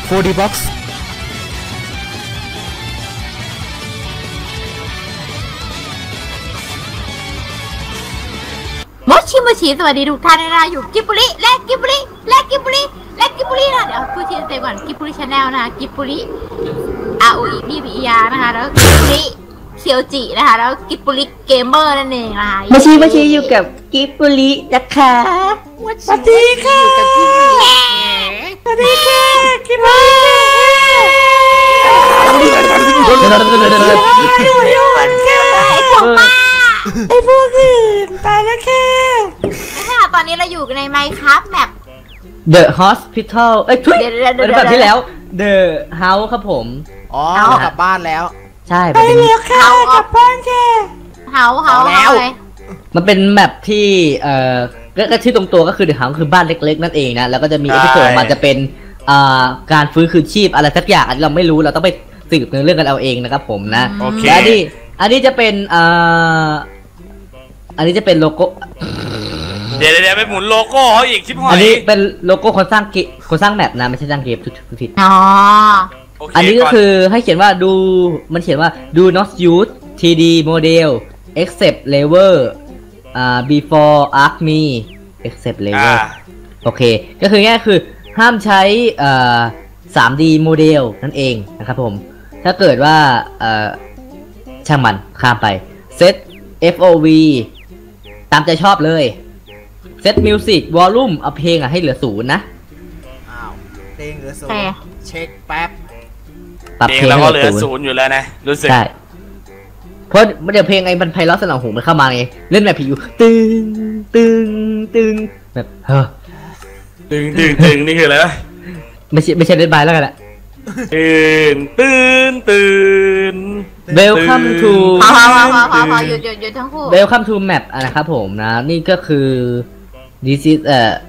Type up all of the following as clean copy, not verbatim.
4D Box มดชิมชีสวัสดีทุกท่านนะอยู่กิบบุริและกิบบุริและกิบบุริและกิบบุรินะเดี๋ยวพูดชื่อเต็มก่อนกิบบุริชาแนลนะกิบบุริROEBBER นะคะแล้วกิบบุริเคียวจินะคะแล้วกิบบุริเกมเมอร์นั่นเองนะคะมาชีอยู่กับกิบบุรินะคะสวัสดีค่ะสวัสดีค่ะกิบบุริไอ้พวกอื่นตายแล้วค่ะตอนนี้เราอยู่ในไมค์ครับแมป The Hospital เอ้ยเป็นแบบที่แล้ว The House ครับผมอ๋อกลับบ้านแล้วใช่ไปแล้วค่ะกลับบ้านค่ะเฮาแล้วมันเป็นแมปที่ก็ชื่อตรงตัวก็คือ The House คือบ้านเล็กๆนั่นเองนะแล้วก็จะมีเอพิโซดมันจะเป็นการฟื้นคืนชีพอะไรสักอย่างอันนี้เราไม่รู้เราต้องไปสืบเรื่องกันเอาเองนะครับผมนะและอันนี้จะเป็นอันนี้จะเป็นโลโก้เดี๋ยวไปหมุนโลโก้เขาอีกชิบหายอันนี้เป็นโลโก้คนสร้างแมปนะไม่ใช่สร้างเกมผิดอ๋ออันนี้ก็คือให้เขียนว่าดูมันเขียนว่า do not use 3D model except level before arc me except level โอเคก็คือง่ายคือห้ามใช้3D โมเดลนั่นเองนะครับผมถ้าเกิดว่าช่างมันข้ามไป set FOV ตามใจชอบเลยเซตมิวสิกวอลลุ่มเอาเพลงให้เหลือ0นะอ้าวเพลงเหลือ0เช็คแป๊บปรับเพลงแล้วก็เหลือ0อยู่แล้วนะรู้สึกใช่เพราะเดี๋ยวเพลงไอ้มันไพเราะสนองหูมันเข้ามาไงเล่นแบบผีอยู่ตึงแบบตึงนี่คืออะไรไม่ใช่เล่นบายแล้วกันแหละตื่น Welcome to พอหยุดทั้งคู่ Welcome to map นะครับผมนะนี่ก็คือ this is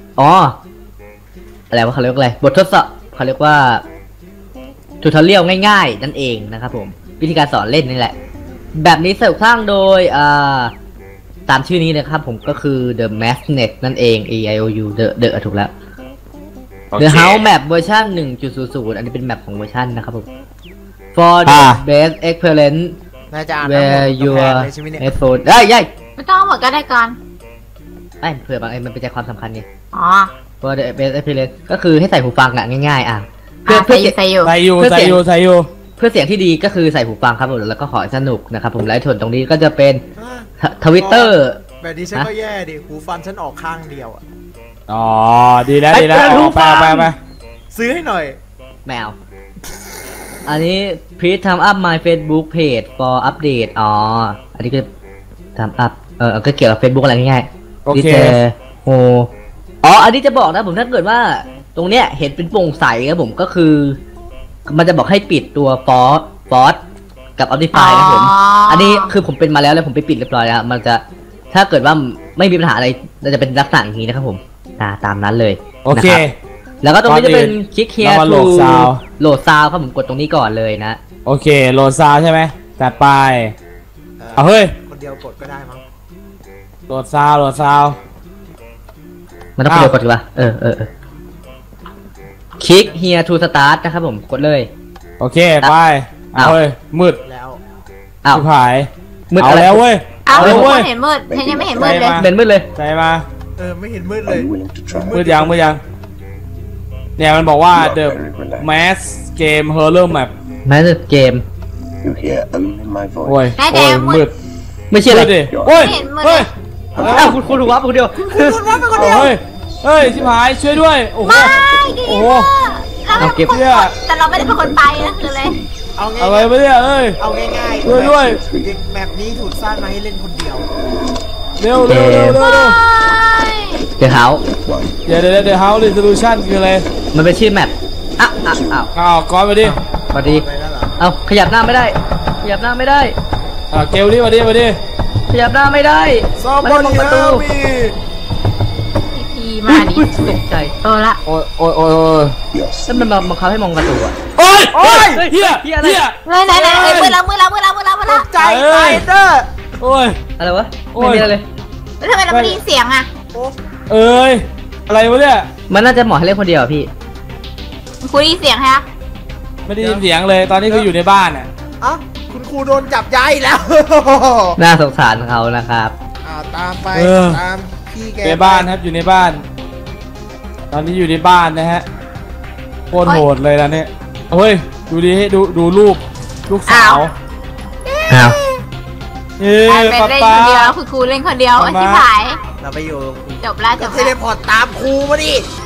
อะไรวะเขาเรียกอะไรบททดสอบเขาเรียกว่า tutorial ง่ายๆนั่นเองนะครับผมวิธีการสอนเล่นนี่แหละแบบนี้สร้างโดยตามชื่อนี้นะครับผมก็คือ The Magnet นั่นเอง AIOU The ถูกแล้ว The House Map เวอร์ชัน 1.00 อันนี้เป็นแมปของเวอร์ชันนะครับผม For the best experience where your headphone ยัยไม่ต้องหมดก็ได้ก่อนเผื่อบางมันเป็นใจความสำคัญไงอ๋อ For the best experience ก็คือให้ใส่หูฟังง่ายๆเพื่อใส่อยู่เพื่อเสียงที่ดีก็คือใส่หูฟังครับผมแล้วก็ขอสนุกนะครับผมไลฟ์ส่วนตรงนี้ก็จะเป็น Twitter แบบนี้ฉันก็แย่ดิหูฟังฉันออกข้างเดียวอ๋อดีแล้วไปซื้อให้หน่อยแมวอันนี้ please thumb up my Facebook page for update อันนี้ก็thumb up ก็เกี่ยวกับ Facebook อะไรง่ายๆโอเคอันนี้จะบอกนะผมถ้าเกิดว่าตรงเนี้ยเห็นเป็นโปร่งใสครับผมก็คือมันจะบอกให้ปิดตัวฟอสกับ Optify นะผมอันนี้คือผมเป็นมาแล้วผมไปปิดเรียบร้อยแล้วมันจะถ้าเกิดว่าไม่มีปัญหาอะไรจะเป็นลักษณะอย่างนี้นะครับผมตามนั้นเลยโอเคแล้วก็ตรงนี้จะเป็นคลิก here to โหลดซาวครับผมกดตรงนี้ก่อนเลยนะโอเคโหลดซาวใช่ไหมจัดไปเฮ้ยคนเดียวกดก็ได้มั้งโหลดซาวมันต้องเดียวกดดีกว่าคลิก here to start นะครับผมกดเลยโอเคไปเฮ้ยมืดแล้วชิบหายมืดแล้วเว้ยเห็นมืดยังไม่เห็นมืดเลยเป็นมืดเลยใจมาไม่เห็นมืดเลยมืดยังเนี่ยมันบอกว่า The Mass Game Horror Map Mass Game โอ้ยมืดไม่ใช่เลยโอ้ยคุณถูกวับคนเดียวเฮ้ยชิบหายช่วยด้วยโอ้โหเราเก็บแต่เราไม่ได้เป็นคนไปนะคือเลยเอาไว้ไม่ได้เอาง่ายๆช่วยด้วยแมปนี้ถูกสร้างมาให้เล่นคนเดียวเร็วเดี๋ยวเฮาเดี๋ยวเฮาส์ resolution คืออะไรมันเป็นชื่อแมปก้อนมาดิเอาขยับหน้าไม่ได้เกลนี่มาดิขยับหน้าไม่ได้ไม่มองประตูมาดิตกใจละโอ้ยแล้วมันบังคับให้มองประตูโอ้ยเฮียไหนมือเราใจเด้อโอ้ยอะไรวะไม่มีอะไรเลยแล้วทำไมเราไม่ได้ยินเสียงอะไรวะเนี่ยมันน่าจะเหมาะให้เล่นคนเดียวพี่คุณได้ยินเสียงฮะไม่ได้ยินเสียงเลยตอนนี้คืออยู่ในบ้านอ่ะอ่ะคุณครูโดนจับย้ายอีกแล้วน่าสงสารเขานะครับตามไปตามพี่แกในบ้านครับอยู่ในบ้าน ตอนนี้อยู่ในบ้านนะฮะโคตรโหดเลยนะเนี่ยเฮ้ยดูดิให้ดูลูกสาวอ้าวเอ้ไปป๊าเล่นป๊าคนเดียวคุณครูเล่นคนเดียวมาชิบหายเราไปอยู่จบแล้วจจะบเทแล้วเลพอร์ตตามครูมาดิ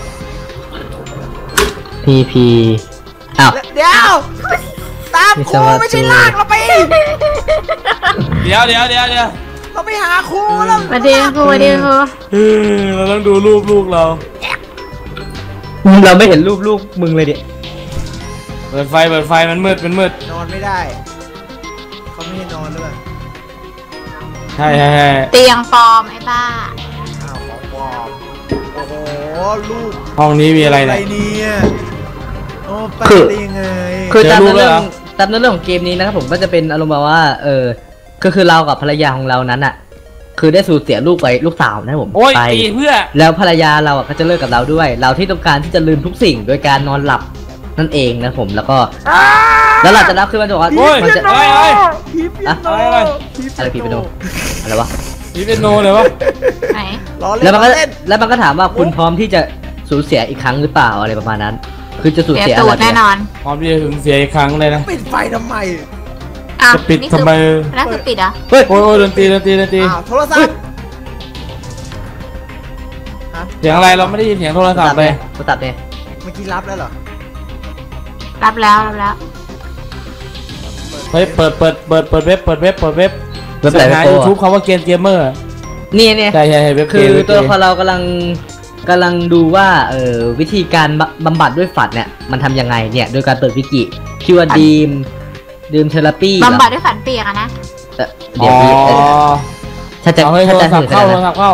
พีอ้าวเดี๋ยวตามครูไม่ใช่ลากเราไปเดี๋ยวเราไปหาครูแล้วมาดีครูมาดีครูเราต้องดูรูปลูกเราเราไม่เห็นรูปลูกมึงเลยดิเปิดไฟมันมืดนอนไม่ได้เขาไม่ให้นอนด้วยใช่เตียงปลอมไอ้บ้าอ้าวของปลอมโอ้โหลูกห้องนี้มีอะไรเนี่ยเนี่ยโอ้ไปได้ยังไงคือเจอตามรูปเนื้อแล้วเรื่เหรอองตามเนื้อเรื่องของเกมนี้นะครับผมก็จะเป็นอารมณ์แบบว่าคือเรากับภรรยาของเรานั้นอ่ะ คือได้สูญเสียลูกไปลูกสาวนะครับผมโอ้ยไปตีเพื่อแล้วภรรยาเราอ่ะก็จะเลิกกับเราด้วย เราที่ต้องการที่จะลืมทุกสิ่งโดยการนอนหลับนั่นเองนะครับผมแล้วก็แล้วหลังจากนั้นคือมันจะบอกว่าโอ้ยมันจะเฮ้ยผีเปียโนอะไรอะไรผีไปโดนอะไรวะนี่เป็นโนเลยวะไหนล้อเล่นแล้วมันก็ล้อเล่นแล้วมันก็ถามว่าคุณพร้อมที่จะสูญเสียอีกครั้งหรือเปล่าอะไรประมาณนั้น คือจะสูญเดี๋ยวเสียตูอะไรดแน่นอนพร้อมที่จะสูญเสียอีกครั้งเลยนะปิดไฟทำไมอ้าวจะปิดนี่ทำไมนั่นคือปิดเหรอเฮ้ยโอ้ยดนตรีอ้าวโทรศัพท์ฮะเสียงอะไรเราไม่ได้ยินเสียงโทรศัพท์เลยโทรศัพท์เนี่ยเมื่อกี้รับแล้วเหรอรับแล้วเฮ้ยเปิดเว็บเว็บไหนเสิร์ชหาโปร YouTube คำว่าเกมเมอร์เนี่ยใช่เว็บคือเว็บตัวละครเรากำลังดูว่าวิธีการบำบัดด้วยฝันเนี่ยมันทำยังไงเนี่ยโดยการเปิดวิกิชื่อว่าดีมเทอราปีบำบัดด้วยฝันเปียกอะนะเดี๋ยวอ๋อถ้าจะเอาให้โทถ้าร จะศัพถืท์อเข้านะ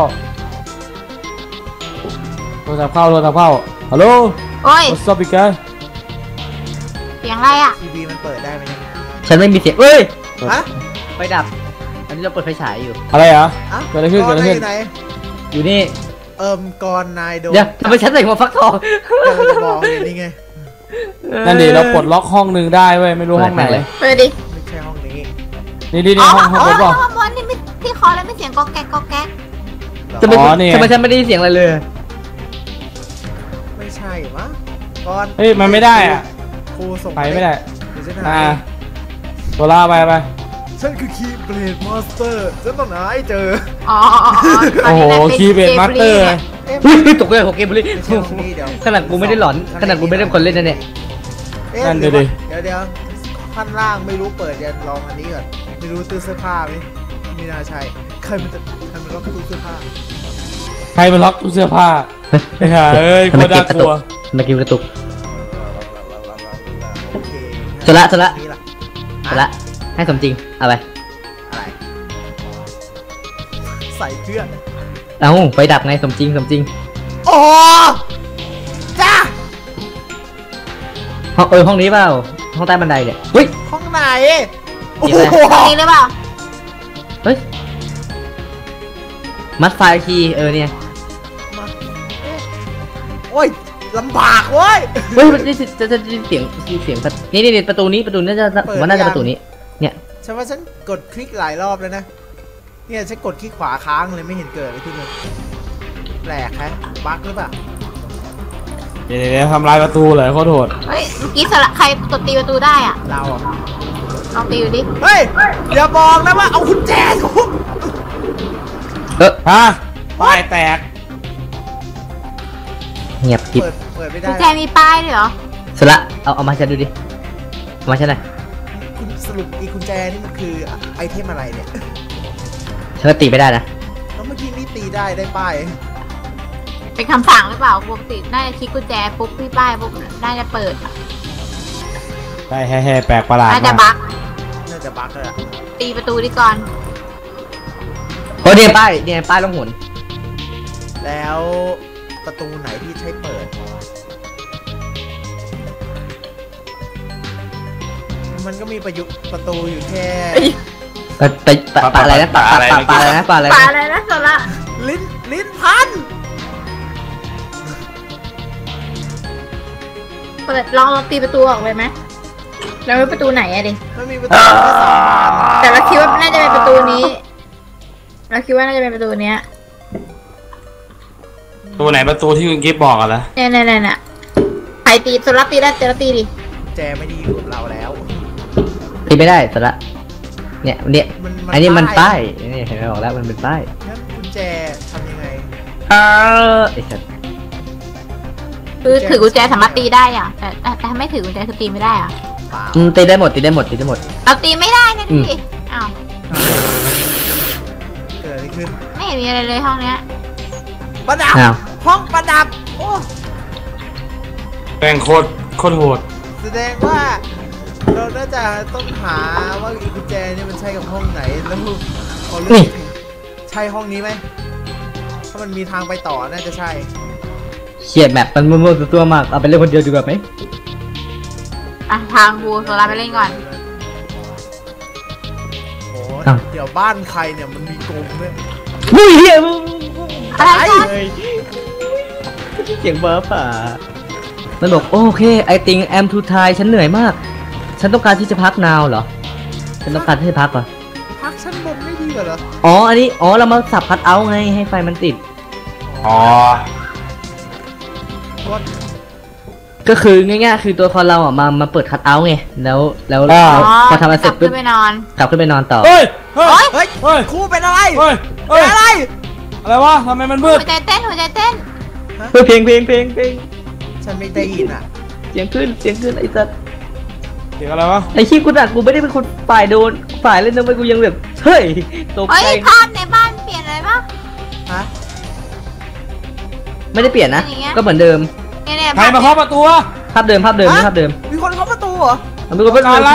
โทรศัพท์เข้าฮัลโหลโอ้ย What's up big guy เสียงอะไรอ่ะทีวีมันเปิดได้ไหมเนี่ยฉันไม่มีเสียงเอ้ยฮะไฟดับ อันนี้เราเปิดไฟฉายอยู่อะไรเหรออ่ะเกิดอะไรขึ้นกเกิดอะไรขึ้นไหนอยู่นี่กรนายโดนเดี๋ยวทำไมฉันใส่หัวฟักทองจะบอกอย่างนี้ไงนั่นดิเราปลดล็อกห้องหนึ่งได้เว้ยไม่รู้ห้องไหนเปิดดิไม่ใช่ห้องนี้นี่ห้องบนป่ะข้างบนนี่ไม่ที่คอแล้วไม่เสียงก๊อกแก๊กทำไมอ๋อนี่ไงทำไมฉันไม่ได้ยินเสียงอะไรเลยไม่ใช่มั้งกรเฮ้ยมันไม่ได้อ่ะครูส่งไปไม่ได้เดี๋ยวฉันอ่าหาตัวล่าไปฉันคือคีย์เบลดมาสเตอร์ฉันต้องหาให้เจออ๋อโอ้โหคีย์เบดมาสเตอร์เอ๊ะอุ้ยตกใจของเกมบุรีไม่ใช่ห้องนี้เดี๋ยวขนาดกูไม่ได้หลอนขนาดกูไม่ได้เป็นคนเล่นนะเนี่ยเอ๊ะนั่นหรือดิว่าเดี๋ยวขั้นล่างไม่รู้เปิดยันลองอันนี้ก่อนไม่รู้ตู้เสื้อผ้าไหมมีนาชัยใครมันล็อกตู้เสื้อผ้าใครมาล็อกตู้เสื้อผ้าไอ้ห่าเอ้ยโคทำไมตรเกน่ามกระกตุลักวทำไมเกมกระตุกโอเคเสร็จละนี่ล่ะเสร็จละให้สมจริงเอาไปอะไรใส่เครื่องเอ้าไฟดับไงสมจริงโอ้จ้าห้องนี้เปล่าห้องใต้บันไดเนี่ยเฮ้ยห้องไหนโอ้นี่โหอะไรตรงนี้หรือเปล่าเฮ้ยมัดไฟคีย์เนี่ยมาเอ๊ะโอ้ยลำบากเว้ยเฮ้ยมันจะได้ยินเสียงนี่ประตูนี้น่าจะผมว่าน่าจะประตูนี้เนี่ยฉันว่าฉันกดคลิกหลายรอบแล้วนะเนี่ยฉันกดคลิกขวาค้างเลยไม่เห็นเกิดอะไรขึ้นเลยแปลกแฮะบั๊กหรือเปล่าเดี๋ยวทำลายประตูเลยโคตรโหดเฮ้ยเมื่อกี้ใครตบตีประตูได้อ่ะเราอะลองตีดูดิเฮ้ยอย่าบอกนะว่าเอากุญแจกูฮะป้ายแตกเงียบกิบเปิดไม่ได้กุญแจมีป้ายด้วยเหรอเสร็จละเอามาฉันดูดิเอามาฉันหน่อยคุณสรุปอีกุญแจนี่มันคือไอเทมอะไรเนี่ยฉันก็ตีไม่ได้นะแล้วเมื่อกี้นี่ตีได้ป้ายเป็นคำสั่งหรือเปล่าปกติน่าจะคลิกกุญแจปุ๊บที่ป้ายปุ๊บน่าจะเปิดใช่แฮ่แปลกประหลาดน่าจะมากบั๊กน่าจะบั๊กเลยอะตีประตูดิก่อนโอ้เนี่ยป้ายลงหนแล้วประตูไหนที่ใช้เปิด มันก็มีประตูอยู่แค่ปลาอะไรนะปลาอะไรนะปลาอะไรนะป่าอะไรนะโซล่าลิ้นพันเปิดลองตีประตูออกเลยไหมแล้วประตูไหนอะดิมันมีประตูแค่สองบานแต่เราคิดว่าน่าจะเป็นประตูนี้ เราคิดว่าน่าจะเป็นประตูเนี้ยตัวไหนประตูที่คุณกิฟบอกอะล่ะเนี่ยใครตีโซล่าตีได้เจลตีดิแจไม่ได้อยู่กับเราแล้วตีไม่ได้สระเนี่ยอันนี้มันป้ายนี่เห็นไหมบอกแล้วมันเป็นป้ายงั้นกุญแจทำยังไงไอ้สัสคือถือกุญแจสามารถตีได้อ่ะแต่ถ้าไม่ถือกุญแจคือตีไม่ได้อ่ะเปล่าตีได้หมดตีได้หมดเราตีไม่ได้นะดิอ้าวเกิดอะไรขึ้นไม่เห็นมีอะไรเลยห้องเนี้ยประดับอ้าวห้องประดับโอ้แม่งโคตรโหดแสดงว่า เราน่าจะต้องหาว่าอีกุญแจเนี่ยมันใช่กับห้องไหนแล้วพอรู้ใช่ห้องนี้ไหมถ้ามันมีทางไปต่อน่าจะใช่เฉียดแมปมันมั่วๆตัวมากเอาไปเล่นคนเดียวดีกว่าไหมอ่ะทางกูโซล่าไปเล่นก่อนโอ้เดี๋ยวบ้านใครเนี่ยมันมีกรงด้วยอุ้ยเฮียอะไรกันเสียงเบิร์ฟอ่ะมันบอกโอเคไอติงแอมทูไทยฉันเหนื่อยมาก ฉันต้องการที่จะพักนาวเหรอฉันต้องการที่จะพักเหรอพักชั้นบนไม่ดีกว่าเหรออ๋ออันนี้เรามาสับพัดเอาท์ไงให้ไฟมันติดอ๋อก็ก็คือง่ายๆคือตัวคอนเราอ่ะมาเปิดคัทเอาท์ไงแล้วพอทำมาเสร็จกปุ๊ลับบขึ้นไปนอนกลับขึ้นไปนอนต่อเฮ้ยเฮ้ยเฮ้ยครูเป็นอะไรเฮ้ยเป็นอะไรอะไรวะทำไมมันมืหัดวใจเต้นหัวใจเต้นเฮ้ยเพลงฉันไม่ได้ยินอ่ะเสียงขึ้นไอ้สัสเสียงอะไรวะไอ้ขี้กูด่ากูไม่ได้เป็นคนฝ่ายโดนฝ่ายเล่นทำไมกูยังแบบเฮ้ยตกเฮ้ยใจภาพในบ้านเปลี่ยนอะไรปะฮะไม่ได้เปลี่ยนนะอย่างเงี้ยก็เหมือนเดิมเนี่ยใครมาเคาะประตูวะภาพเดิมฮะภาพเดิมมีคนเข้าประตูเหรอมันเป็นคนการอะไร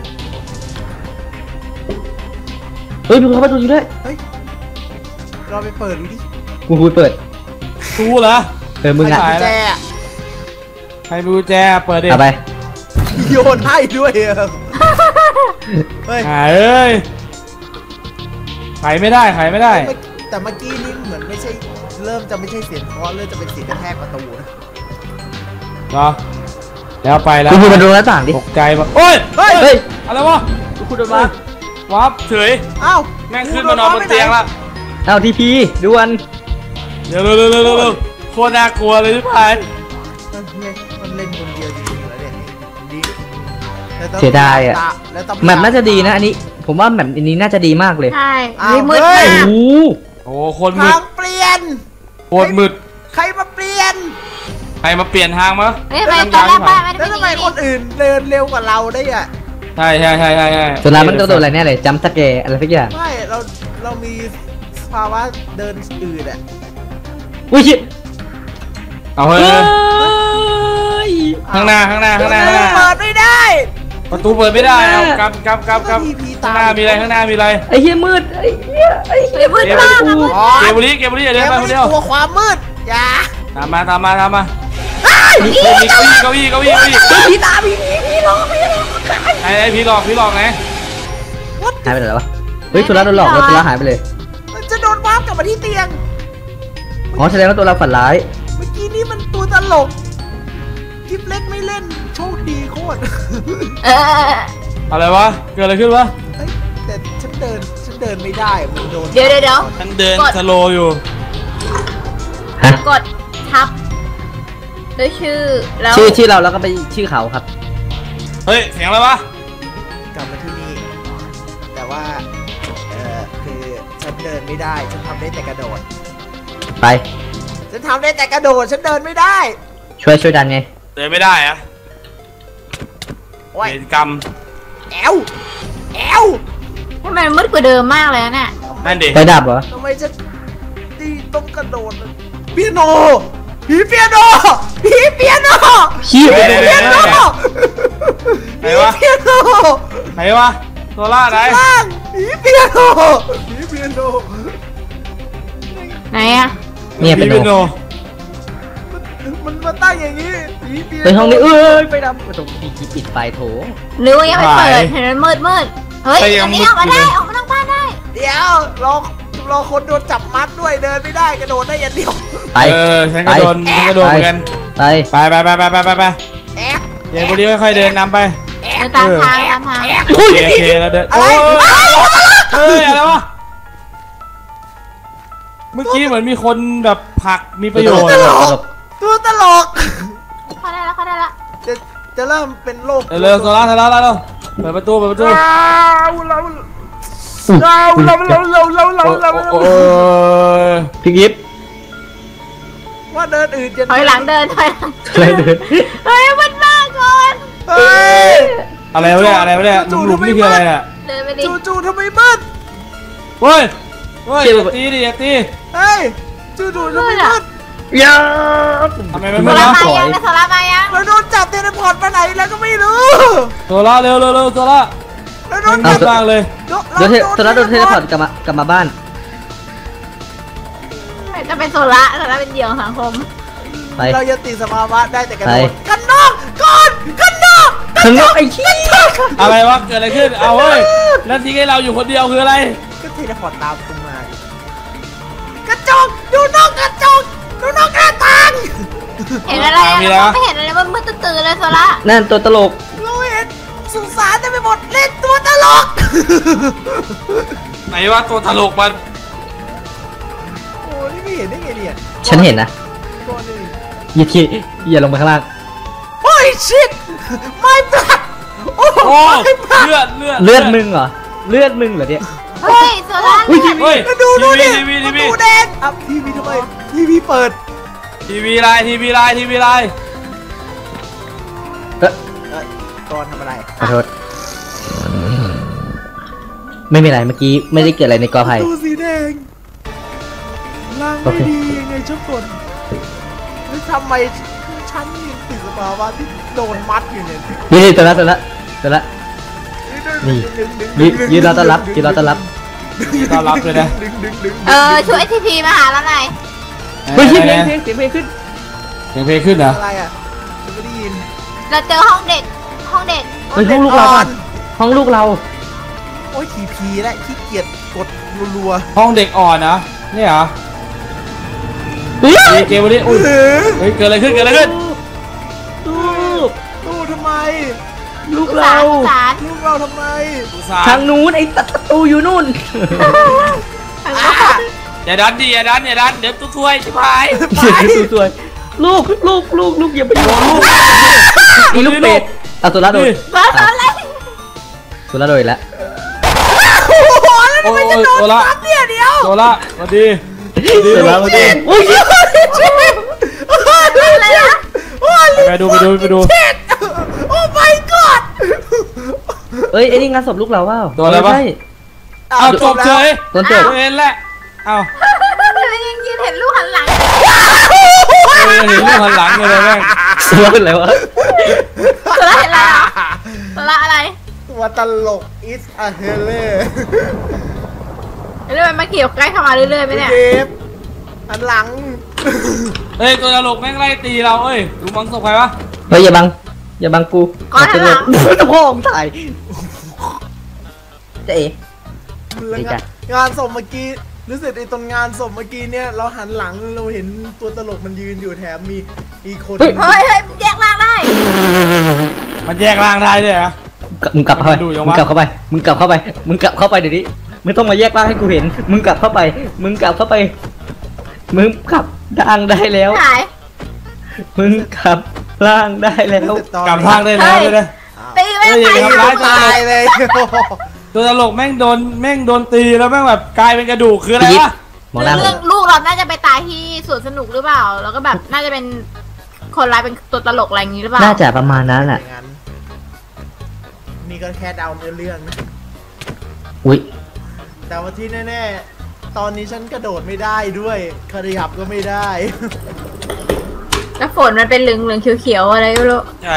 เฮ้ยมีคนเข้าประตูอยู่ด้วยเราไปเปิดดูดิกูเปิดตูเหรอมึงอ่ะใครมีกุญแจอะใครมีกุญแจเปิดดิเอาไปโยนให้ด้วยเหรอเฮ้ยหายเอ้ยไขไม่ได้แต่เมื่อกี้นี่เหมือนไม่ใช่เริ่มจะไม่ใช่เสียงเคาะเริ่มจะเป็นเสียงกระแทกประตูนะเหรอแล้วไปแล้วกูมาดูหน้าต่างดิตกใจปะโอ้ยเฮ้ยเฮ้ยอะไรวะกูโดนมาวับเฉยเอ้าแม่งขึ้นมานอนบนเตียงละเอาทีพีด่วนเดี๋ยวเร็วโคตรน่ากลัวเลยพี่พายมันเล่นคนเดียวจริงๆแล้วเนี่ยดีแล้วต้องเสียดายอ่ะแล้วต้องแมปน่าจะดีนะอันนี้ ผมว่าแมปอันนี้น่าจะดีมากเลยใช่อ้าวมืดเฮ้มาย กโอ้โอ้โคตรมืทาดงเปลี่ยนโคตรมืดใครมาเปลี่ยนใครมาเปลี่ยนทางมะเฮ้ยทำไมตอนแรกบ้านไม่ได้แล้วเป็นอทำไมย่างคนี้นอื่นเดินเร็วกว่าเราได้อ่ะใช่ส่วนร้านมันโดนอะไรแน่เลยจัมป์สแกร์อะไรสักอย่างไม่เรามีภาวะเดินอื่นอ่ะอุ้ยชิเอาเฮ้ยข้างหน้าเปิดไม่ได้ประตูเปิดไม่ได้เอากลับพีข้างหน้ามีอะไรไอ้เหี้ยมืดไอ้เหี้ยเฮ้ยมืดมากอะมืดเกมบุรีอย่าเดินไปคนเดียวกลัวความมืดอย่าตามมามีเก้าอี้ผีตาผีหลอกไอ้พี่หลอกไหนหายไปไหนแล้ววะเฮ้ยตัวละโดนหลอกแล้วตัวละหายไปเลยมันจะโดนวาร์ปกลับมาที่เตียงอ๋อแสดงว่าตัวเราฝันร้ายเมื่อกี้นี่มันตัวตลกคลิปเล่นไม่เล่นโชคดีโคตรเอออะไรวะเกิดอะไรขึ้นวะเฮ้ยแต่ฉันเดินไม่ได้มันโดนเดี๋ยวฉันเดินสโลอยู่ฮะกดทับด้วยชื่อแล้วชื่อเราแล้วก็ไปชื่อเขาครับเฮ้ยเสียงอะไรวะกลับมาที่นี่ แต่ว่าคือฉันเดินไม่ได้ ฉันทำได้แต่กระโดดไปฉันทำได้แต่กระโดด ฉันเดินไม่ได้ช่วยดันไงเดินไม่ได้อะโอ้ยเวรกรรมแอวทำไมมันมืดกว่าเดิมมากเลยนะเนี่ยนั่นดิไฟดับเหรอทำไมฉันตีต้องกระโดดเลยเปียโนผีเปียโนขี้ไปเลยเปียโนไหนวะเปียโนไหนวะโซล่าไหนล่างผีเปียโนไหนอะเนี่ยเป็นพี่โนมันมาตั้งอย่างนี้ผีเปียโนเป็นห้องนี้ไฟดับตรงทีปิดไฟโถหรือว่ายังไม่เปิดเห็นมันมืดเฮ้ยอันนี้ออกมาได้ออกมาทางบ้านได้เดี๋ยวรอคนโดนจับมัดด้วยเดินไม่ได้กระโดดได้อย่างเดียวไปฉันก็โดนเหมือนกันไปไปแอวเดี๋ยววันนี้ค่อยๆเดินนำไปเดินตามทางตามทางโอเคแล้วเดินโอ้ยเฮ้ยอะไรวะเมื่อกี้เหมือนมีคนแบบผลักมีประโยชน์ตัวตลกเขาได้แล้วเขาได้แล้วจะเริ่มเป็นโรคเร็วโซล่าเปิดประตูเราโอ้ยพี่กิฟต์ว่าเดินอื่นจะถอยหลังเดินถอยหลังอะไรเดินเฮ้ยมันมาก่อนเฮ้ยอะไรวะเนี่ยหลุมนี่คืออะไรอ่ะเดินไปดิจู่ๆทำไมมืดเฮ้ยอย่าตีดิอย่าตีเฮ้ยจู่ๆทำไมมืดยาทำไมมันโซไม่ล่ารับมายังโซล่ามายังเราโดนจับเทเลพอร์ตไปไหนแล้วก็ไม่รู้โซล่าเร็วโซล่าเราโดนจัจับบ บ้างเลยโดนเทเลพอร์ตกลับมาบ้านจะเป็นโซล่าเป็นเหยื่อของสังคมไปเรายังติดสภาวะได้แต่กันไปโดดกันนอกก่อนกันนอกข้างนอกไอ้ขี้อะไรวะเกิดอะไรขึ้นเอาเฮ้ยแล้วทิ้งให้เราอยู่คนเดียวคืออะไรก็เทเลพอร์ตตามกูมา กระจกดูนอกกระจกดูนอกหน้าต่างเห็นอะไรไม่เห็นอะไรมันมืดตื่นเลยโซล่านั่นตัวตลกเราเห็นสุสานจะไปหมดเล่นตัวตลกไหนว่าตัวตลกมันโอ้นี่ไม่เห็นได้ไงเนี่ยฉันเห็นนะตัวนึงอย่าลงไปข้างล่างโอ้ยชิตไม่ปลัดโอ้โอ้ไม่ปลัดเลือดเลือดมึงเหรอเลือดมึงเหรอเนี่ยเฮ้ยโซล่าอุ้ยเฮ้ยดูดิทีวีดูแดงอ่ะทีวีทำไมทีวีเปิดทีวีไลน์ตอนทำอะไรขอโทษไม่มีอะไรเมื่อกี้ไม่ได้เกิดอะไรในกอไผ่ดูสีแดงล่างโอไม่เคดียังไงเจ้าคนแล้วทำไมฉันยังติดสภาวะที่โดนมัดอยู่เนี่ยนี่ตัวละนี่ยืนรอต้อนรับต้อนรับเลยนะช่วยทีพีมาหาแล้วไงเฮ้ยเสียงเพลงขึ้นเสียงเพลงขึ้นเหรออะไรอ่ะฉันไม่ได้ยินเราเจอห้องเด็กเฮ้ยห้องลูกเราอะห้องลูกเราโอ้ยทีพีและขี้เกียจกดรัวห้องเด็กอ่อนนะนี่เหรอเฮ้ยเกมวันนี้ๆอุ้ยเฮ้ยเกิดอะไรขึ้นตู้ทำไมลูกเราสารลูกเราทำไมทางนู้นไอ้ประตูอยู่นู่นอย่าดันเดี๋ยวตู้ถ้วยชิบหายเสียงตู้สวยลูกอย่าไปโดนลูกอีลูกเป็ดเอาตัวละโดนมาตอนแรกตัวละโดนอีกแล้วโอ้ยโซล่าเนี่ยเดียวโซล่าสวัสดีตัวละมาดิโอ้ยอะไรนะไปดูโอ้ my god เอ้ยไอ้นี่งานศพลูกเราว้าวตัวอะไรวะใช่อ้าวจบเฉยต้นจบเอ็นแหละอ้าวยังยืนเห็นลูกหันหลังเห็นลูกหันหลังเลยแม่งตัวเป็นไรวะโซล่าเห็นอะไรอ่ะโซล่าอะไรตัวตลก is a h e l e เรื่อยมาเกี่ยวใกล้เข้ามาเรื่อยๆไหมเนี่ยเดฟอันหลังเฮ้ยตัวตลกแม่งไล่ตีเราเอ้ยรู้มังศพใครวะเฮ้ยอย่าบังกูก่อนหันหลังพ่อผมถ่ายเจ๊แล้วดีจ้ะงานศพเมื่อกี้รู้สึกไอ้ตรงงานศพเมื่อกี้เนี่ยเราหันหลังเราเห็นตัวตลกมันยืนอยู่แถมมีอีกคนเฮ้ยแยกล่างได้มันแยกร่างได้ด้วยเหรอมึงกลับเข้าไปดูมึยังงวะกลับเข้าไปมึงกลับเข้าไปเดี๋ยวนี้ไม่ต้องมาแยกร่างให้กูเห็นมึงกลับเข้าไปมึงกลับร่างได้แล้วหายมึงกลับร่างได้แล้วกลับร่างได้แล้วด้วยนะตีแม่งเฮ้ยอย่าไปทำร้ายตายเลยตัวตลกแม่งโดนตีแล้วแม่งแบบกลายเป็นกระดูกคืออะไรวะมองหน้าผเรื่อมงลูกเราน่าจะไปตายที่สวนสนุกหรือเปล่า แล้วก็แบบน่าจะเป็นคนร้ายเป็นตัวตลกอะไรอย่างนี้หรือเปล่าน่าจะประมาณนั้นแหละงั้นนี่ก็แค่เดาเนื้อเรื่องนะอุ้ยแต่ว่าที่แน่ๆ ตอนนี้ฉันกระโดดไม่ได้ด้วยขยับก็ไม่ได้แล้วฝนมันเป็นเหลืองเขียวๆอะไรไม่รู้ใช่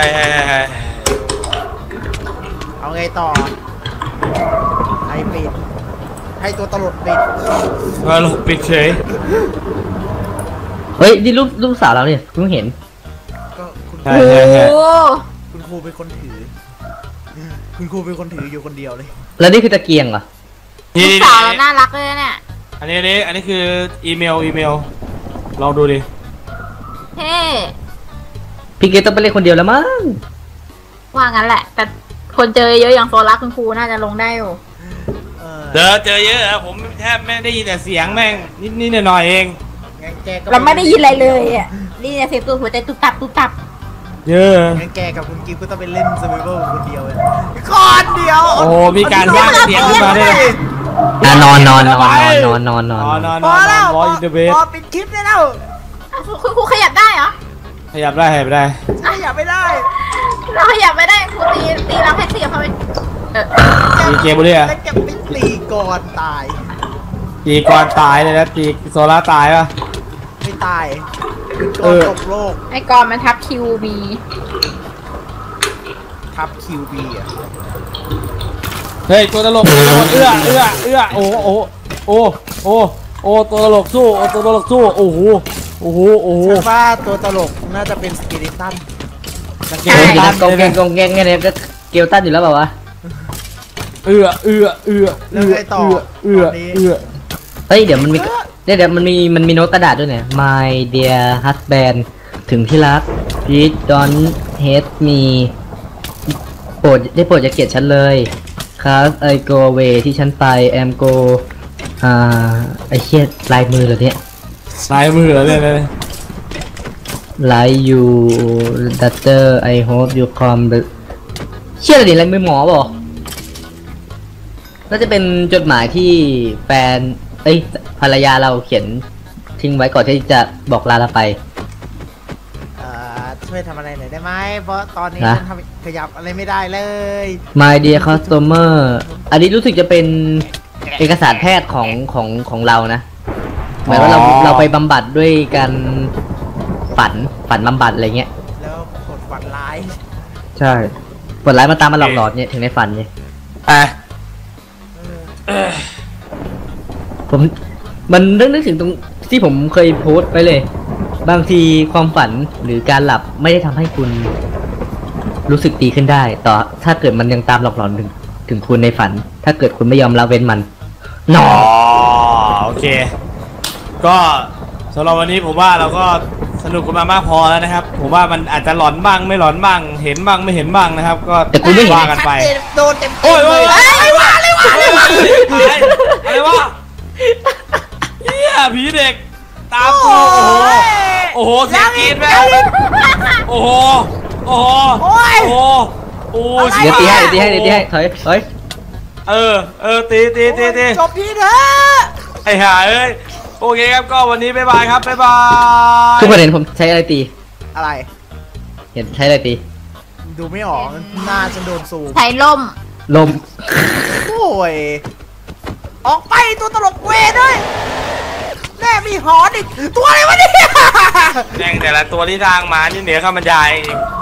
เอาไงต่อให้ปิดให้ตัวตลกปิดตลกปิดเฉยเฮ้ยนี่ลูกสาวเราเนี่ยเพิ่งเห็นก็คุณใช่โอ้คุณครูเป็นคนถือ คุณครูเป็นคนถืออยู่คนเดียวเลยแล้วนี่คือตะเกียงเหรอลูกสาวเราน่ารักเลยเนี่ยอันนี้คืออีเมลลองดูดิเฮ้พี่เกตต้องไปเล่นคนเดียวแล้วมั้งว่างั้นแหละ แต่คนเจอเยอะอย่างโซล่าคุณครูน่าจะลงได้อยู่เจอเยอะอะผมแทบไม่ได้ยินแต่เสียงแม่งนิดหน่อยเองงั้นแกก็เราไม่ได้ยินอะไรเลยอ่ะนี่เนี่ยเสียงตัวหัวใจตุบตับตุบตับเยอะงั้นแกกับคุณกิฟก็ต้องไปเล่นสวิเวอร์คนเดียวเลยก่อนเดียวโอ้มีการย่างเสียงขึ้นมาด้วยอ่ะนอนนอนพอแล้ววอลอินเดอะเบสพอปิดคลิปได้แล้วคุณครูขยับได้เหรอขยับได้อย่าไม่ได้เราขยับไม่ได้ครูตีเราให้เสียบเข้าไปตีเกมบุรีอะแล้วแกไปตีก่อนตายตีก่อนตายเลยนะตีโซล่าตายป่ะไม่ตายก่อนตกโลกไอ้กรมันทับคิวบีทับ QB อ่ะเฮ้ยตัวตลกเอื้อโอ้ตัวตลกสู้โอ้โหฉันว่าตัวตลกน่าจะเป็นสกิลิตันเกโอ้มยตันะนกงแกงไงเนี่ยก็เกลตันอยู่แล้วเปล่าวะเอื้อแล้วไงต่อตอนนี้เฮ้ยเดี๋ยวมันมีมันมีโน้ตกระดาษด้วยเนี่ย My dear husband ถึงที่รัก please don't hate me โปรดอย่าเกลียดฉันเลยครับ I go away ที่ฉันไป am go ไอเชี่ยลายมือเหรอเนี่ยลายมือเหรอเนี่ย Like you daughter I hope you come เชี่ยอะไรดิลายมือหมอบอกน่าจะเป็นจดหมายที่แฟนภรรยาเราเขียนทิ้งไว้ก่อนที่จะบอกลาเราไปช่วยทำอะไรหน่อยได้ไหมเพราะตอนนี้นะฉันทำขยับอะไรไม่ได้เลย My dear customer อันนี้รู้สึกจะเป็นเอกสารแพทย์ของเรานะหมายว่าเราไปบำบัดด้วยการฝันบำบัดอะไรเงี้ยแล้วกดฝันร้ายใช่ผลร้ายมาตามมาหลอกหลอนเนี่ยถึงในฝันเนี่ยอ่ะมันนึกถึงตรงที่ผมเคยโพสต์ไปเลย บางทีความฝันหรือการหลับไม่ได้ทำให้คุณรู้สึกดีขึ้นได้ต่อถ้าเกิดมันยังตามหลอกหลอนถึงคุณในฝัน ถ้าเกิดคุณไม่ยอมละเว้นมันหนอโอเคก็สำหรับวันนี้ผมว่าเราก็สนุกกันมามากพอแล้วนะครับผมว่ามันอาจจะหลอนบ้างไม่หลอนบ้างเห็นบ้างไม่เห็นบ้างนะครับก็แต่คุณไม่เห็นว่ากันไปโดนเต็มโอ้ยเลโอ้ยยอะไรวะอะไรวะเฮียผีเด็กตามกูโอ้โหเสียงกรี๊ดแม่งโอ้โหโอ้โหโอ้โหเดี๋ยวตีให้ถอยตีจบที่เถอะไอ้ห่าเอ้ยโอเคครับก็วันนี้บ๊ายบายครับบ๊ายบายทุกประเด็นผมใช้อะไรตีอะไรเห็นใช้อะไรตีดูไม่ออกหน้าฉันโดนซูมใช้ล่มลมโอ้ยออกไปตัวตลกเวรด้วยแม่มีหอนอีกตัวอะไรวะเนี่ยแม่งแต่ละตัวที่ทางมานี่เหนือข้าบรรยายจริง